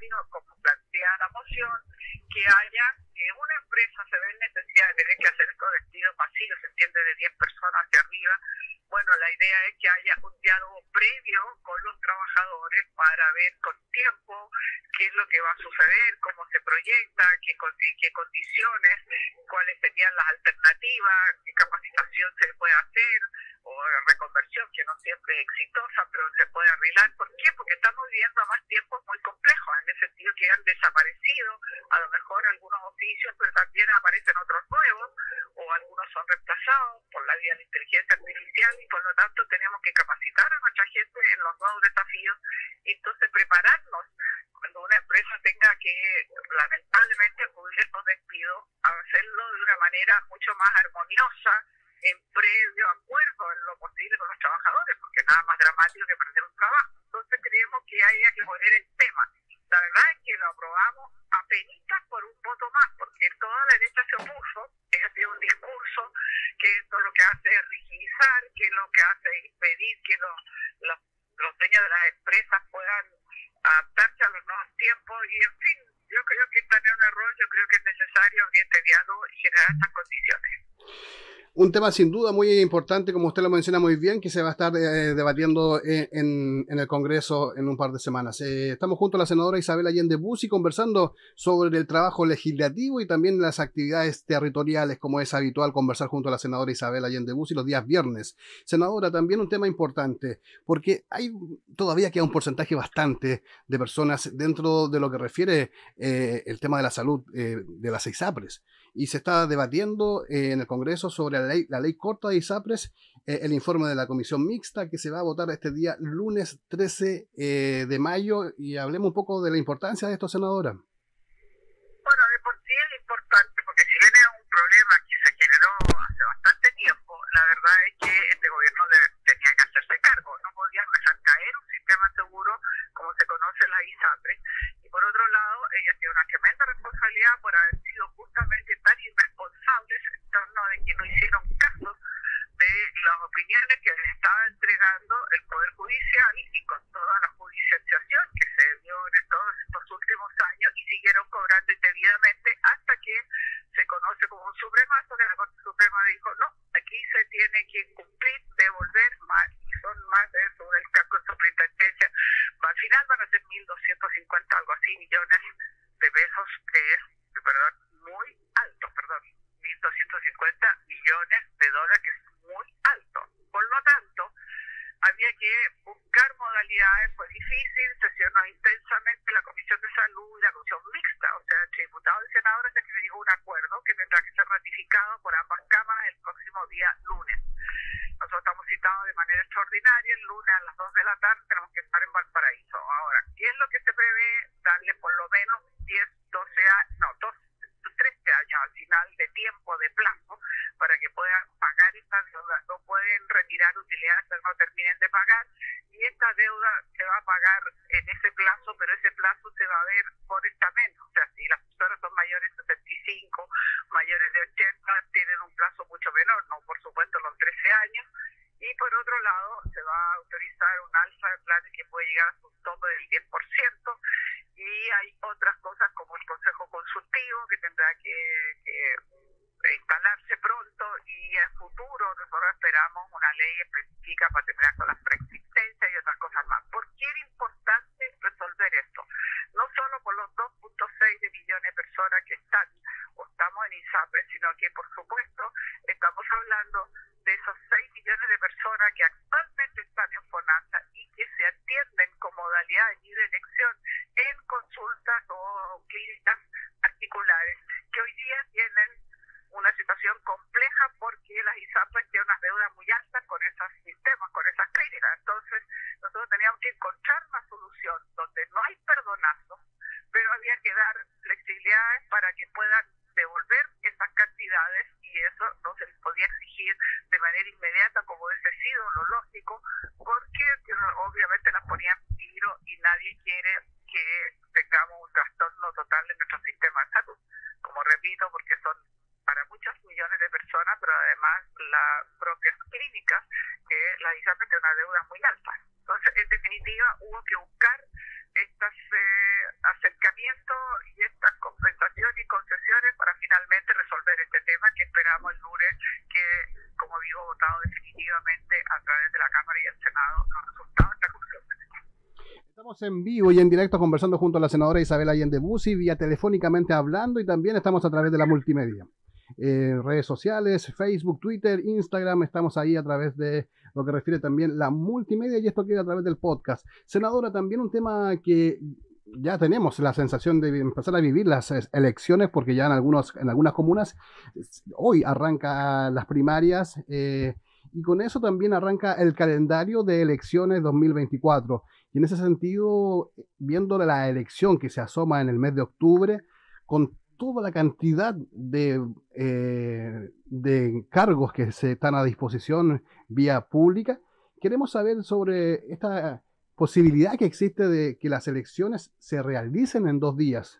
necesario, como plantea la moción, que haya, que una empresa se ve en necesidad de tener que hacer estos despidos masivos, se entiende de 10 personas hacia arriba. Bueno, la idea es que haya un diálogo previo con los trabajadores para ver con tiempo qué es lo que va a suceder, cómo se proyecta, en qué condiciones, cuáles serían las alternativas, qué capacitación se puede hacer, o reconversión, que no siempre es exitosa, pero se puede arreglar. ¿Por qué? Porque estamos viviendo a más tiempos muy complejos, en el sentido que han desaparecido a lo mejor algunos oficios, pero también aparecen otros nuevos, o algunos son reemplazados por la vía de la inteligencia artificial, y por lo tanto tenemos que capacitar a nuestra gente en los nuevos desafíos, y entonces prepararnos cuando una empresa tenga que lamentablemente acudir a estos despidos, a hacerlo de una manera mucho más armoniosa, en previo acuerdo en lo posible con los trabajadores, porque nada más dramático que perder un trabajo. Entonces creemos que haya que poner el tema. La verdad es que lo aprobamos apenitas por un voto más, porque toda la derecha se opuso, que ha sido un discurso que esto lo que hace es rigidizar, que lo que hace es impedir que los dueños de las empresas puedan adaptarse a los nuevos tiempos, y en fin, yo creo que están en un error. Yo creo que es necesario abrir este diálogo y generar estas condiciones. Un tema sin duda muy importante, como usted lo menciona muy bien, que se va a estar debatiendo en el Congreso en un par de semanas. Estamos junto a la senadora Isabel Allende Bussi conversando sobre el trabajo legislativo y también las actividades territoriales, como es habitual conversar junto a la senadora Isabel Allende Bussi los días viernes. Senadora, también un tema importante, porque todavía queda un porcentaje bastante de personas dentro de lo que refiere el tema de la salud de las ISAPRES. Y se está debatiendo en el Congreso sobre la ley corta de ISAPRES, el informe de la comisión mixta que se va a votar este día lunes 13 de mayo, y hablemos un poco de la importancia de esto, senadora. Bueno, de por sí es importante, porque si bien es un problema que se generó hace bastante tiempo, la verdad es que este gobierno tenía que hacerse cargo. No podían dejar caer un sistema seguro como se conoce la ISAPRES, y por otro lado, ella tiene una tremenda responsabilidad por haber sido justamente tan irresponsables en torno de que no hicieron caso de las opiniones que les estaba entregando el Poder Judicial, y con toda la judicialización que se dio en todos estos últimos años, y siguieron cobrando indebidamente hasta que se conoce como un supremazo, que la Corte Suprema dijo, no, aquí se tiene que cumplir, devolver más, y son más de eso, del cargo de superintendencia. Al final van a ser 1.250, algo así, millones de pesos, que es, perdón, muy alto, 1.250 millones de dólares, que es muy alto. Por lo tanto, había que buscar modalidades, fue difícil, sesionó intensamente la Comisión de Salud y la Comisión Mixta, o sea, entre diputados y senadores, hasta que se llegó a un acuerdo que tendrá que ser ratificado por ambas cámaras el próximo día lunes. Nosotros estamos citados de manera extraordinaria el lunes a las 2 de la tarde, tenemos que estar en Valparaíso. Ahora, ¿qué es lo que se prevé? Darle por lo menos 10, 12 años, no, 13 años al final de tiempo, de plazo, para que puedan pagar estas deudas. No pueden retirar utilidades hasta que no terminen de pagar, y esta deuda se va a pagar en ese plazo, pero ese plazo se va a ver por estamento. O sea, si las personas son mayores de 75, mayores de 80, tienen un plazo mucho menor, no por supuesto los 13 años. Y por otro lado, se va a autorizar un alza de planes que puede llegar a un tope del 10%, y hay otras cosas como el Consejo Consultivo, que tendrá que instalarse pronto, y en futuro nosotros esperamos una ley específica para terminar con las preexistencias y otras cosas más. ¿Por qué era importante resolver esto? No solo por los 2.6 de millones de personas que están o estamos en ISAPRES, sino que por supuesto estamos hablando de esos 6 millones de personas que actualmente están en FONASA y que se atienden con modalidad de libre elección en consultas o clínicas particulares, que hoy día tienen una situación compleja porque las ISAPRES tienen unas deudas muy altas con esos sistemas, con esas clínicas. Entonces, nosotros teníamos que encontrar una solución donde no hay perdonazos, pero había que dar flexibilidades para que puedan devolver esas cantidades, y eso no se les podía exigir de manera inmediata, como hubiese sido lo lógico, porque obviamente las ponían en peligro, y nadie quiere que tengamos un trastorno total en nuestro sistema de salud. Como repito, porque son para muchos millones de personas, pero además las propias clínicas, que la ISAPRES tiene una deuda muy alta. Entonces, en definitiva, hubo que buscar estas acercamientos tratamiento y estas compensaciones y concesiones para finalmente resolver este tema que esperamos el lunes, que, como digo, votado definitivamente a través de la Cámara y el Senado los resultados de esta comisión. Estamos en vivo y en directo conversando junto a la senadora Isabel Allende Bussi, vía telefónicamente hablando, y también estamos a través de la multimedia. Redes sociales, Facebook, Twitter, Instagram, estamos ahí a través de lo que refiere también la multimedia, y esto queda a través del podcast. Senadora, también un tema que ya tenemos la sensación de empezar a vivir las elecciones, porque ya en algunas comunas hoy arrancan las primarias, y con eso también arranca el calendario de elecciones 2024. Y en ese sentido, viendo la elección que se asoma en el mes de octubre, con toda la cantidad de cargos que se están a disposición vía pública, queremos saber sobre esta posibilidad que existe de que las elecciones se realicen en 2 días.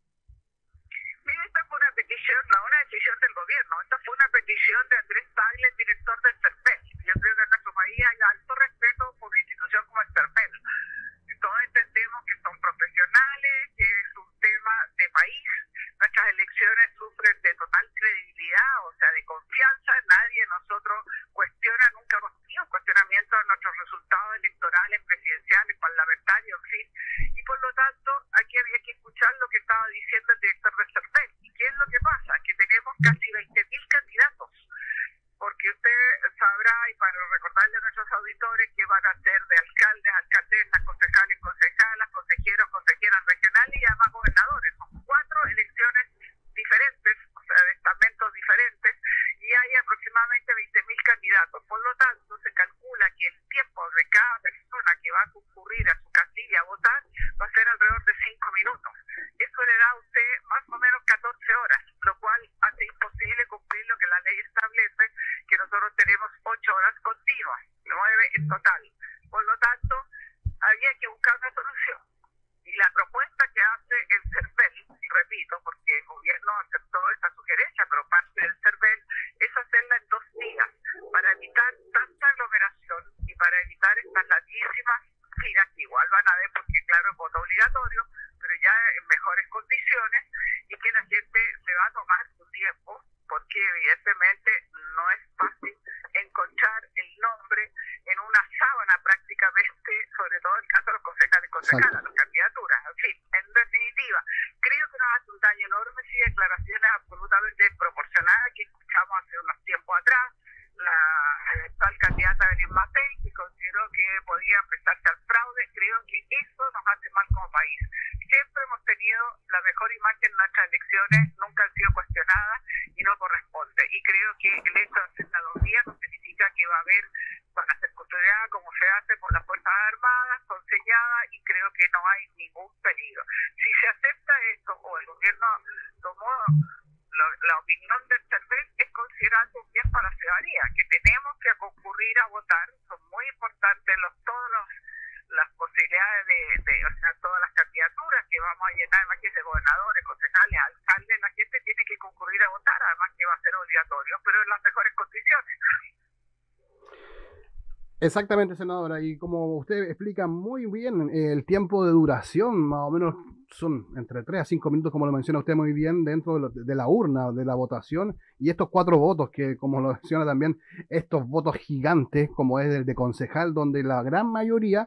Mira, esta fue una petición, no una decisión del gobierno, esta fue una petición de Andrés Tagle, el director del CERVEL. Yo creo que en nuestro país hay alto respeto por una institución como el CERVEL. Todos entendemos que son profesionales, que es un tema de país. Nuestras elecciones sufren de total credibilidad, o sea, de confianza. Nadie de nosotros cuestiona, nunca hemos tenido cuestionamiento de nuestros resultados electorales, presidenciales, parlamentarios, en fin. Y por lo tanto, aquí había que escuchar lo que estaba diciendo el director del CERVEL. ¿Y qué es lo que pasa? Que tenemos casi 20.000 candidatos. Porque usted sabrá, y para recordarle a nuestros auditores, que van a ser de alcaldes, alcaldesas, concejales, concejalas, consejeros, consejeras regionales y además gobernadores. Son 4 elecciones diferentes, o sea, de estamentos diferentes, y hay aproximadamente 20.000 candidatos. Por lo tanto, se calcula que el tiempo de cada persona que va a concurrir a su casilla a votar va a ser alrededor de 5 minutos. Eso le da a usted más o menos 14 horas, lo cual hace imposible cumplir lo que la ley establece, que nosotros tenemos 8 horas continuas, 9 en total. Por lo tanto, había que buscar una solución. Y la propuesta que hace el CERVEL, y repito, porque el gobierno aceptó esta sugerencia, pero parte del CERVEL, es hacerla en 2 días, para evitar tanta aglomeración y para evitar estas larguísimas filas que igual van a haber, porque claro, es voto obligatorio, pero ya en mejores condiciones, y que la gente se va a tomar su tiempo, porque evidentemente no es fácil encontrar el nombre en una sábana prácticamente, sobre todo en el caso de los concejales y concejalas, las candidaturas. En fin, en definitiva, creo que nos hace un daño enorme si declaraciones absolutamente desproporcionadas que escuchamos hace unos tiempos atrás, la actual candidata Belén Matei, que consideró que podía prestarse al fraude. Creo que eso nos hace mal como país. Siempre hemos tenido la mejor imagen en nuestras elecciones, nunca han sido cuestionadas y no corresponde. Y creo que el hecho de hacer la 2 días no significa que van a ser custodiadas como se hace por las Fuerzas Armadas, son selladas, y creo que no hay ningún peligro. Si se acepta esto, o el gobierno tomó la opinión del CERVEL, es considerando un bien para la ciudadanía, que tenemos que concurrir a votar. Son muy importantes las posibilidades o sea, todas las candidaturas que vamos a llenar, además que de gobernadores, concejales, alcaldes. La gente tiene que concurrir a votar, además que va a ser obligatorio, pero en las mejores condiciones. Exactamente, senadora, y como usted explica muy bien, el tiempo de duración más o menos son entre 3 a 5 minutos, como lo menciona usted muy bien, dentro de la urna, de la votación, y estos 4 votos, que como lo menciona también, estos votos gigantes, como es el de concejal, donde la gran mayoría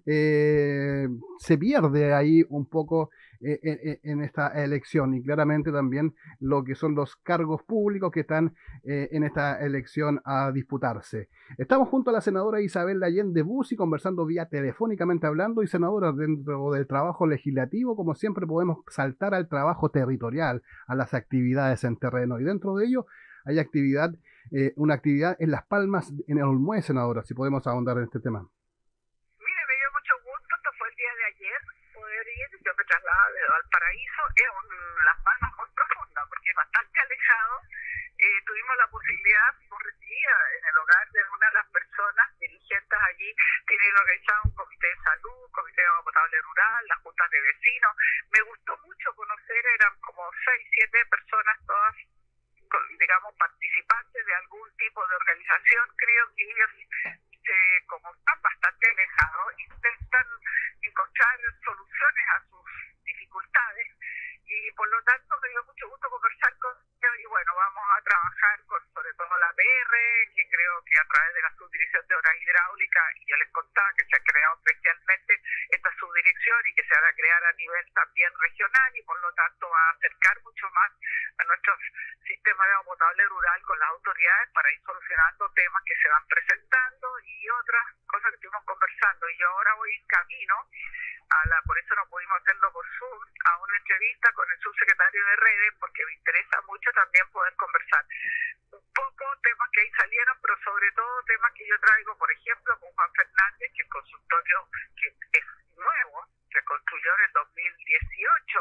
se pierde ahí un poco en esta elección, y claramente también lo que son los cargos públicos que están en esta elección a disputarse. Estamos junto a la senadora Isabel Allende Bussi conversando vía telefónicamente hablando, y senadora, dentro del trabajo legislativo, como siempre podemos saltar al trabajo territorial, a las actividades en terreno, y dentro de ello hay una actividad en Las Palmas, en el Olmué, senadora, si podemos ahondar en este tema. Poder ir, yo me traslado de Valparaíso, es Las Palmas muy profunda, porque es bastante alejado. Tuvimos la posibilidad, fuimos recibidas en el hogar de una de las personas dirigentes allí. Tienen organizado un comité de salud, comité de agua potable rural, las juntas de vecinos. Me gustó mucho conocer, eran como 6, 7 personas, todas, digamos, participantes de algún tipo de organización. Creo que ellos, como están bastante alejados, intentan encontrar soluciones a sus dificultades, a nivel también regional y por lo tanto va a acercar mucho más a nuestro sistema de agua potable rural con las autoridades para ir solucionando temas que se van presentando y otras cosas que estuvimos conversando. Y yo ahora voy en camino por eso no pudimos hacerlo por Zoom, a una entrevista con el subsecretario de redes, porque me interesa mucho también poder conversar un poco temas que ahí salieron, pero sobre todo temas que yo traigo, por ejemplo, con Juan Fernández, que el consultorio que es nuevo, se construyó en el 2018,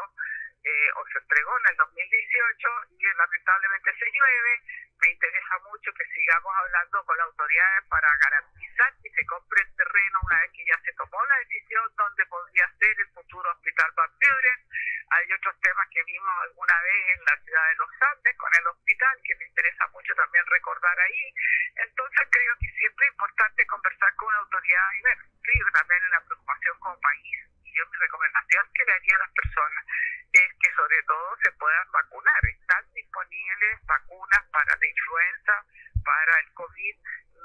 o se entregó en el 2018 y lamentablemente se llueve. Me interesa mucho que sigamos hablando con las autoridades para garantizar que se compre el terreno una vez que ya se tomó la decisión donde podría ser el futuro Hospital Van Buren. Hay otros temas que vimos alguna vez en la ciudad de Los Andes con el hospital que me interesa mucho también recordar ahí. Entonces creo que siempre es importante conversar con una autoridad y ver, sí, también en la preocupación como país. Y yo mi recomendación que le haría a las personas es que sobre todo se puedan vacunar. Están disponibles vacunas para la influenza, para el COVID,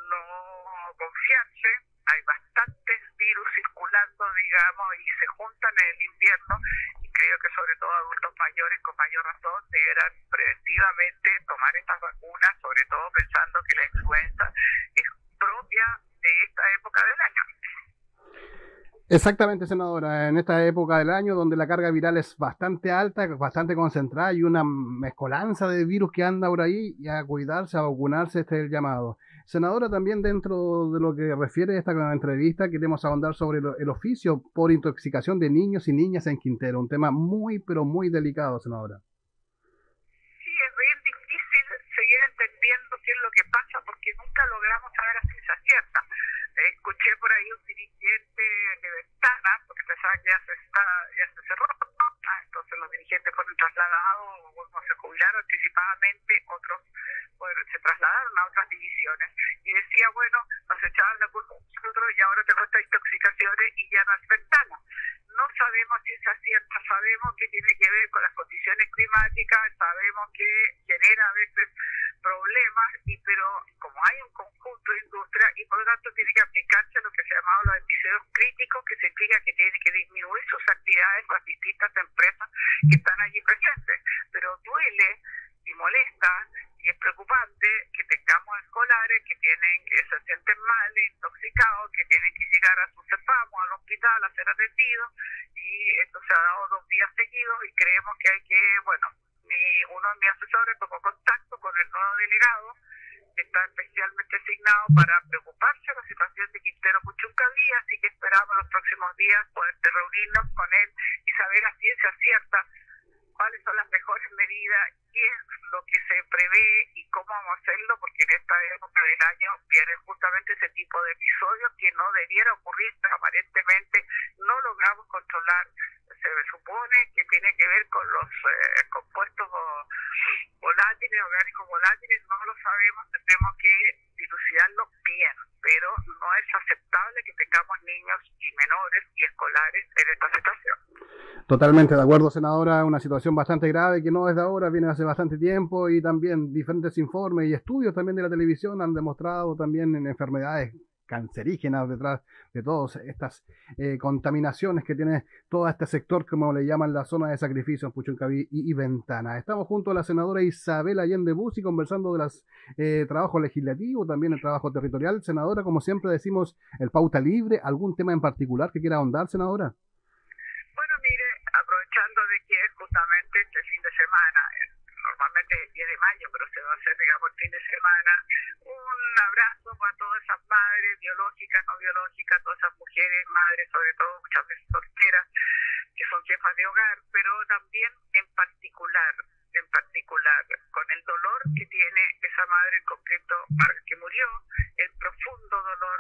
no confiarse. Hay bastantes virus circulando, digamos, y se juntan en el invierno y creo que sobre todo adultos mayores con mayor razón deberán preventivamente tomar estas vacunas, sobre todo pensando que la influenza es propia de esta época del año. Exactamente, senadora, en esta época del año donde la carga viral es bastante alta, bastante concentrada y una mezcolanza de virus que anda por ahí, y a cuidarse, a vacunarse, este es el llamado. Senadora, también dentro de lo que refiere a esta entrevista, queremos ahondar sobre el oficio por intoxicación de niños y niñas en Quintero, un tema muy, pero muy delicado, senadora. Sí, es bien difícil seguir entendiendo qué es lo que pasa porque nunca logramos saber a ciencia cierta. Escuché por ahí un dirigente de Ventana, porque pensaba que ya se cerró, entonces los dirigentes fueron trasladados, unos se jubilaron anticipadamente, otros se trasladaron a otras divisiones, y decía, bueno, nos echaban la culpa a nosotros y ahora tenemos estas intoxicaciones y ya no es Ventana. No sabemos si es cierta, sabemos que tiene que ver con las condiciones climáticas, sabemos que genera a veces problemas, pero como hay un conjunto de industria y por lo tanto tiene que aplicarse lo que se llamaba los episodios críticos, que significa que tiene que disminuir sus actividades las distintas empresas que están allí presentes. Pero duele y molesta y es preocupante que tengamos escolares que se sienten mal, intoxicados, que tienen que llegar a su CEPAMO, al hospital, a ser atendidos, y esto se ha dado 2 días seguidos y creemos que hay que, bueno, uno de mis asesores tomó contacto con el nuevo delegado, que está especialmente asignado para preocuparse de la situación de Quintero Puchuncaví, así que esperamos los próximos días poder reunirnos con él y saber a ciencia cierta cuáles son las mejores medidas, qué es lo que se prevé y cómo vamos a hacerlo, porque en esta época del año vienen justamente ese tipo de episodios que no debiera ocurrir, pero aparentemente no logramos controlar. Se supone que tiene que ver con los compuestos volátiles, orgánicos volátiles, no lo sabemos, tendremos que dilucidarlo bien, pero no es aceptable que tengamos niños y menores y escolares en esta situación. Totalmente de acuerdo, senadora, una situación bastante grave que no es de ahora, viene hace bastante tiempo, y también diferentes informes y estudios también de la televisión han demostrado también en enfermedades cancerígenas detrás de todas estas contaminaciones que tiene todo este sector, como le llaman la zona de sacrificio en Puchuncaví y Ventana. Estamos junto a la senadora Isabel Allende Bussi conversando de los trabajo legislativo, también el trabajo territorial. Senadora, como siempre decimos, el pauta libre, ¿algún tema en particular que quiera ahondar, senadora? Bueno, mire, aprovechando de que es justamente este fin de semana, normalmente es el 10 de mayo, pero se va a hacer, digamos, el fin de semana, un abrazo para todas esas madres biológicas, no biológicas, todas esas mujeres, madres, sobre todo muchas veces solteras, que son jefas de hogar, pero también en particular, con el dolor que tiene esa madre en concreto que murió, el profundo dolor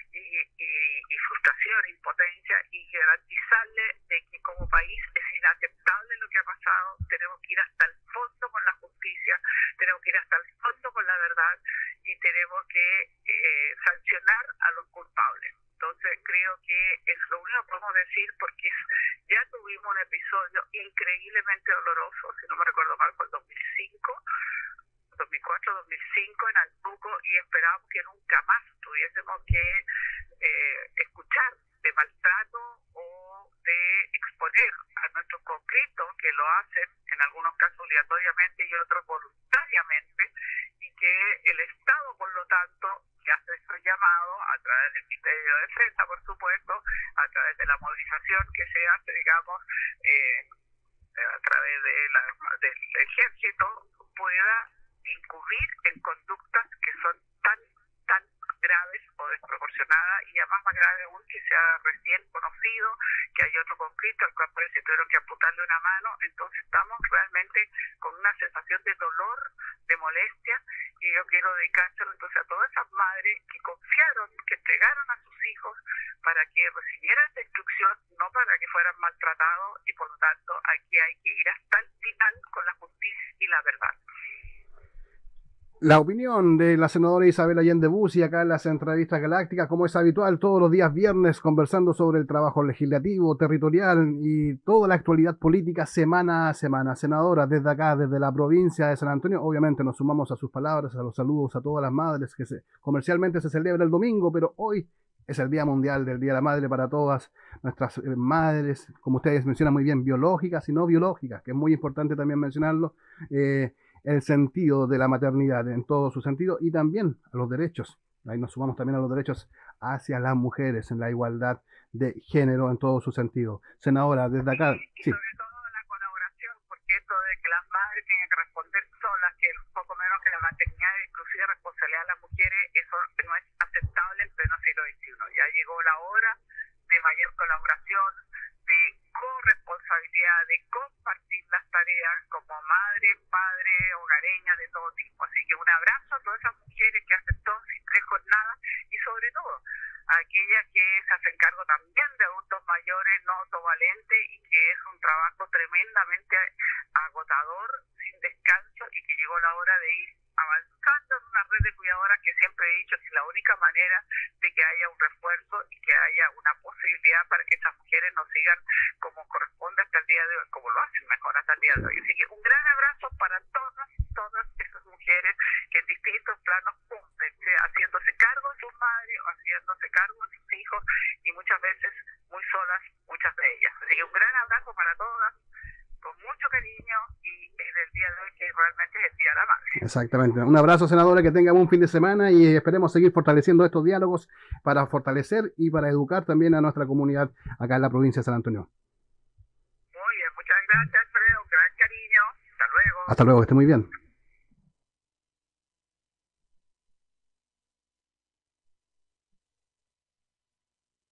y frustración, impotencia, y garantizarle de que como país es inaceptable lo que ha pasado. Tenemos que ir hasta el fondo con la justicia, tenemos que ir hasta el fondo con la verdad y tenemos que sancionar a los culpables. Entonces creo que es lo único que podemos decir, porque ya tuvimos un episodio increíblemente doloroso, si no me recuerdo mal, fue el 2004-2005 en Altuco, y esperamos que nunca más tuviésemos que escuchar de maltrato o de exponer conscritos que lo hacen, en algunos casos obligatoriamente y otros voluntariamente, y que el Estado, por lo tanto, que hace estos llamados a través del Ministerio de Defensa, por supuesto, a través de la movilización que se hace, digamos, a través del ejército, pueda incurrir en conductas que son tan graves o desproporcionadas, y además más grave aún que se ha recién conocido que hay otro conscripto al cual parece que tuvieron que amputarle una mano. Entonces estamos realmente con una sensación de dolor, de molestia, y yo quiero dedicárselo entonces a todas esas madres que confiaron, que entregaron a sus hijos para que recibieran esta instrucción, no para que fueran maltratados, y por lo tanto aquí hay que ir hasta el final con la justicia y la verdad. La opinión de la senadora Isabel Allende Bussi acá en las entrevistas galácticas, como es habitual, todos los días viernes, conversando sobre el trabajo legislativo, territorial y toda la actualidad política semana a semana. Senadora, desde acá, desde la provincia de San Antonio, obviamente nos sumamos a sus palabras, a los saludos a todas las madres que comercialmente se celebra el domingo, pero hoy es el Día Mundial del Día de la Madre para todas nuestras madres, como ustedes mencionan muy bien, biológicas y no biológicas, que es muy importante también mencionarlo. El sentido de la maternidad en todo su sentido, y también a los derechos. Ahí nos sumamos también a los derechos hacia las mujeres en la igualdad de género en todo su sentido. Senadora, desde acá... Sí. Sobre todo la colaboración, porque esto de que las madres tienen que responder solas, que es poco menos que la maternidad es exclusiva responsabilidad de las mujeres, eso no es aceptable en pleno siglo XXI. Ya llegó la hora de mayor colaboración, de corresponsabilidad, de compartir las tareas como madre, padre, hogareña, de todo tipo. Así que un abrazo a todas esas mujeres que hacen todo sin 3 jornadas, y sobre todo a aquellas que se hacen cargo también de adultos mayores no autovalentes, y que es un trabajo tremendamente agotador, sin descanso, y que llegó la hora de ir avanzando en una red de cuidadoras que siempre he dicho que es la única manera de que haya un refuerzo y que haya una posibilidad para que esas mujeres nos sigan como corresponde hasta el día de hoy, como lo hacen mejor hasta el día de hoy. Así que un gran abrazo para todas esas mujeres que en distintos planos cumplen, haciéndose cargo de sus madres o haciéndose cargo de sus hijos, y muchas veces muy solas, muchas de ellas. Así que un gran abrazo para todas, con mucho cariño, y en el día de hoy que realmente es el Día de la Madre. Exactamente. Un abrazo, senadora, que tenga un fin de semana, y esperemos seguir fortaleciendo estos diálogos para fortalecer y para educar también a nuestra comunidad acá en la provincia de San Antonio. Muy bien, muchas gracias, Alfredo, un gran cariño. Hasta luego. Hasta luego, que esté muy bien.